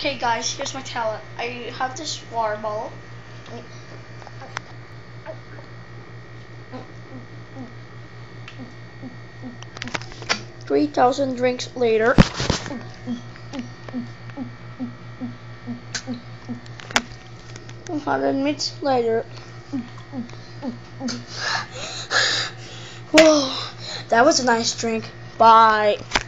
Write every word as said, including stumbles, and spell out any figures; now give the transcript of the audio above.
Okay guys, here's my talent. I have this water bottle. Three thousand drinks later. one hundred minutes later. Whoa, that was a nice drink. Bye.